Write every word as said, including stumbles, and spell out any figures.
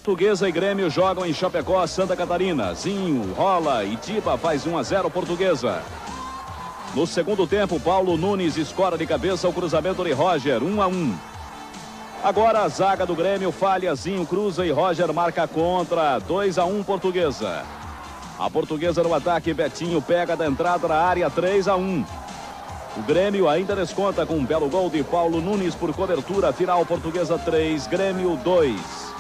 Portuguesa e Grêmio jogam em Chapecó, Santa Catarina. Zinho, rola e Tiba faz um a zero Portuguesa. No segundo tempo, Paulo Nunes escora de cabeça o cruzamento de Roger, um a um. Agora a zaga do Grêmio falha, Zinho cruza e Roger marca contra, dois a um Portuguesa. A Portuguesa no ataque, Betinho pega da entrada da área, três a um. O Grêmio ainda desconta com um belo gol de Paulo Nunes por cobertura final. Portuguesa três, Grêmio dois.